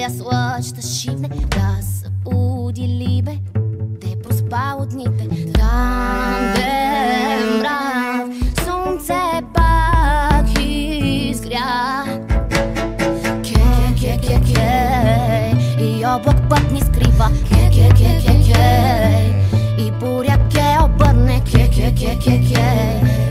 Белия слънч да шивне, да събуди либе, те проспа от дните. Там, де мрак, слънце пак изгря. Ке, и облак път ни скрива. Ке, и буря ке обърне. Ке,